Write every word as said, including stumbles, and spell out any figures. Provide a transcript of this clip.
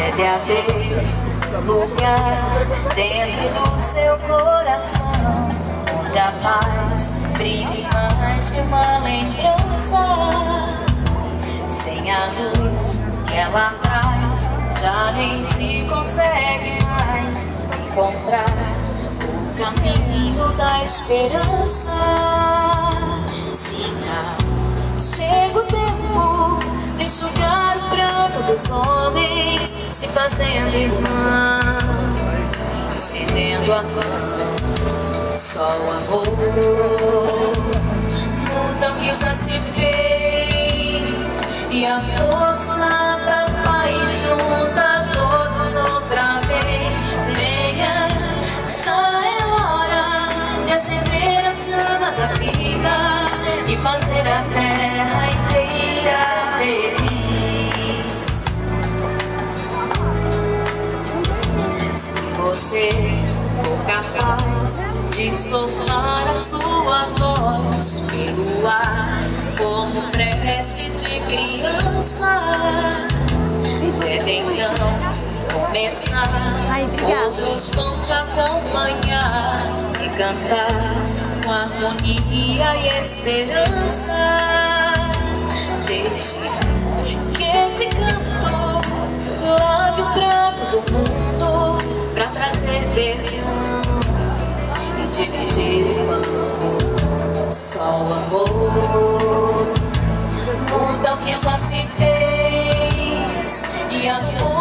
Deve haver lugar dentro do seu coração onde a paz brilhe mais que uma lembrança. Sem a luz que ela traz, já nem se consegue mais encontrar o caminho da esperança. Sinta, chega o tempo de enxugar o pranto dos homens, se fazendo irmã, estendendo a mão, só o amor muda o que já se fez, e a força da paz junta todos outra vez. Venha, já é hora de acender a chama da vida e fazer a terra inteira feliz. Se você for capaz de soprar a sua voz pelo ar como prece de criança, deve então começar. Ai, outros vão te acompanhar e cantar com harmonia e esperança. Deixe que esse canto lave o prato do mundo pra trazer perdão e dividir o pão. Só o amor muda o que já se fez, e a